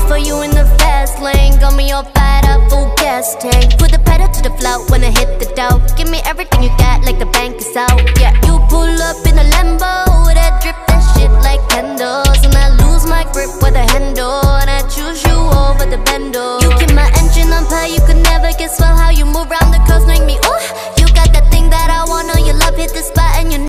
for you in the fast lane. Got me all fired up, full gas tank. Put the pedal to the floor when I hit the dough. Give me everything you got like the bank is out, yeah.